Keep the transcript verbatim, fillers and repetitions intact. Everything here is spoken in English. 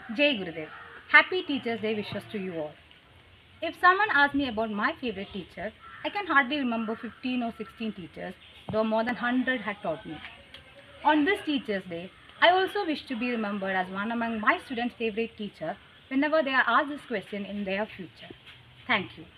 Jai Gurudev. Happy Teachers Day wishes to you all. If someone asks me about my favorite teacher, I can hardly remember fifteen or sixteen teachers, though more than one hundred had taught me. On this Teachers Day, I also wish to be remembered as one among my students' favorite teacher whenever they are asked this question in their future. Thank you.